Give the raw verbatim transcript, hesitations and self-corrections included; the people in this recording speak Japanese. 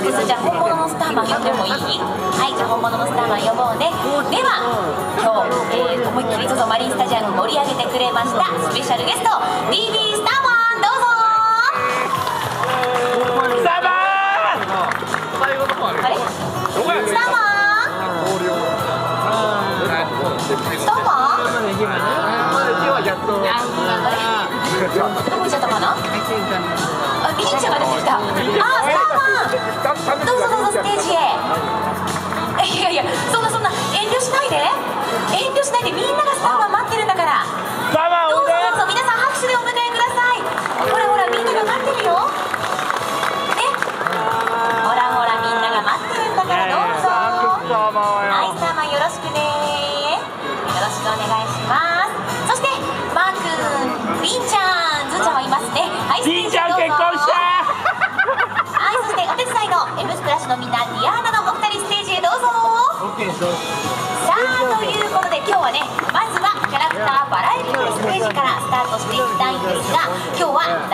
一つじゃあ本物のスターマン呼んでもいい？はい、じゃあ本物のスターマン呼ぼうね。では今日、えー、思いっきり ゾゾ マリンスタジアム盛り上げてくれましたスペシャルゲスト ビービー スターマン、どうぞ。 スターマン。 あれ？スターマン？スターマン？どこ行っちゃったかな？あ、ビーちゃんが出てきた。あ、スターマン。どうぞどうぞステージへ。いやいや、そんなそんな遠慮しないで。遠慮しないで、みんながスターマン待ってるんだから。 スターマン、 どうぞどうぞ皆さん拍手でお迎えください。ほらほらみんなが待ってるよ。ね。ほらほらみんなが待ってるんだからどうぞ。はい、スターマンよろしくね。よろしくお願いします。そしてマー君、ビンちゃん、ズーちゃんはいますね。はい、ステージビンちゃん結婚した。 はい、そしてお手伝いの エムスプラッシュのみんな、ディアーナのお二人ステージへどうぞ。さあ、ということで今日はね、まずはキャラクターバラエティステージからスタートしていきたいんですが、今日は